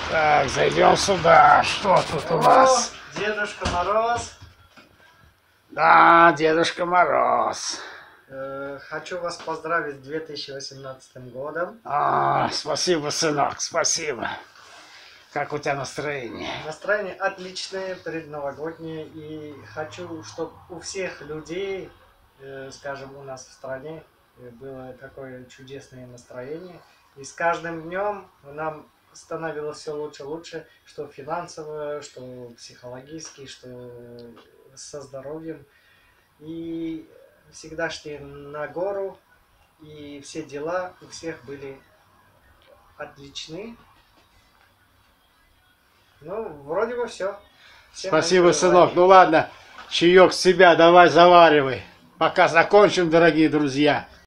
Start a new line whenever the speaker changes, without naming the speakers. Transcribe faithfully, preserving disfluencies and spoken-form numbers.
Так, зайдем сюда. Что тут у нас?
О, Дедушка Мороз.
Да, Дедушка Мороз.
Э, хочу вас поздравить с две тысячи восемнадцатым годом.
А, спасибо, сынок, спасибо. Как у тебя настроение?
Настроение отличное, предновогоднее. И хочу, чтобы у всех людей, э, скажем, у нас в стране, э, было такое чудесное настроение. И с каждым днем нам становилось все лучше и лучше, что финансово, что психологически, что со здоровьем. И всегда шли на гору, и все дела у всех были отличны. Ну, вроде бы все.
Спасибо, сынок. Ну ладно, чаек с себя давай заваривай. Пока закончим, дорогие друзья.